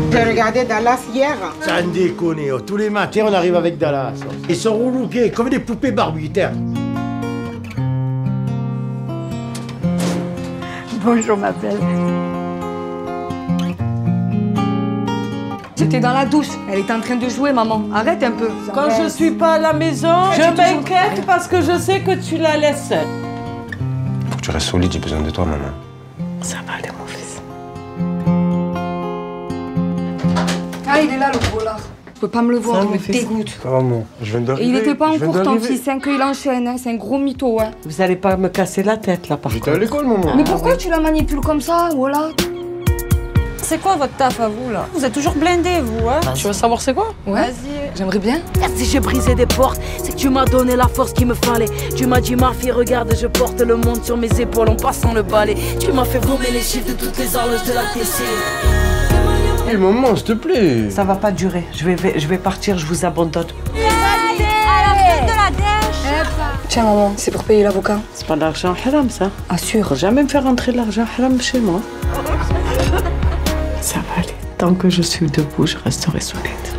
J'ai regardé Dallas hier. Sans déconner, tous les matins on arrive avec Dallas. Ils sont relookés comme des poupées Barbie. Bonjour ma belle. J'étais dans la douche, elle était en train de jouer, maman. Arrête un peu. Quand je suis pas à la maison, je m'inquiète parce que je sais que tu la laisses seule. Faut que tu restes solide, j'ai besoin de toi, maman. Ça va aller, mon fils. Ah, il est là, le gros là. Je peux pas me le voir, il me dégoûte. Maman, je viens d'arriver. Et il était pas en cours, ton fils, c'est qu'il enchaîne, hein. C'est un gros mytho, hein. Vous allez pas me casser la tête, là, par contre. J'étais à l'école, maman. Mais pourquoi tu la manipules comme ça, voilà? C'est quoi votre taf à vous, là? Vous êtes toujours blindés, vous, hein? Tu veux savoir c'est quoi? Ouais, j'aimerais bien. Si j'ai brisé des portes, c'est que tu m'as donné la force qu'il me fallait. Tu m'as dit, ma fille, regarde, je porte le monde sur mes épaules en passant le balai. Tu m'as fait vomir les chiffres de toutes les horloges de la TC. Hé, maman, s'il te plaît. Ça va pas durer. Je vais partir, je vous abandonne. Tiens, maman, c'est pour payer l'avocat. C'est pas de l'argent haram, ça. Assure. Faut jamais me faire entrer de l'argent haram chez moi. Ça va aller. Tant que je suis debout, je resterai solide.